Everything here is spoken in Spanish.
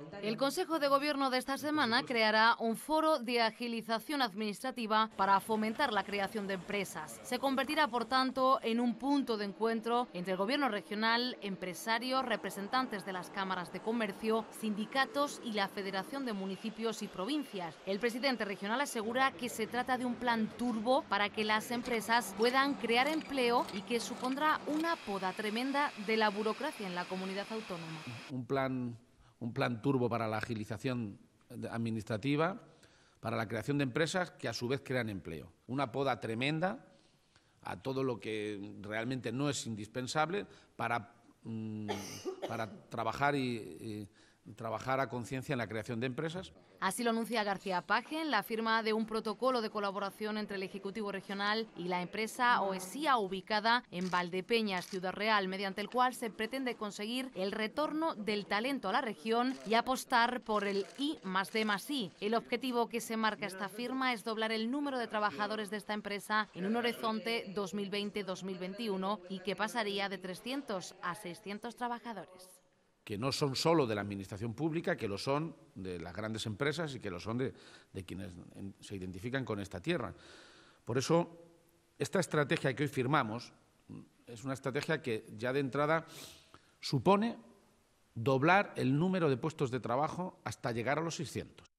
El Consejo de Gobierno de esta semana creará un foro de agilización administrativa para fomentar la creación de empresas. Se convertirá, por tanto, en un punto de encuentro entre el Gobierno regional, empresarios, representantes de las cámaras de comercio, sindicatos y la Federación de Municipios y Provincias. El presidente regional asegura que se trata de un plan turbo para que las empresas puedan crear empleo y que supondrá una poda tremenda de la burocracia en la comunidad autónoma. Un plan turbo para la agilización administrativa, para la creación de empresas que a su vez crean empleo. Una poda tremenda a todo lo que realmente no es indispensable para trabajar trabajar a conciencia en la creación de empresas. Así lo anuncia García Paje en la firma de un protocolo de colaboración entre el Ejecutivo Regional y la empresa OESIA, ubicada en Valdepeñas, Ciudad Real, mediante el cual se pretende conseguir el retorno del talento a la región y apostar por el I+D+I. El objetivo que se marca esta firma es doblar el número de trabajadores de esta empresa en un horizonte 2020-2021 y que pasaría de 300 a 600 trabajadores. Que no son solo de la administración pública, que lo son de las grandes empresas y que lo son de quienes se identifican con esta tierra. Por eso, esta estrategia que hoy firmamos es una estrategia que ya de entrada supone doblar el número de puestos de trabajo hasta llegar a los 600.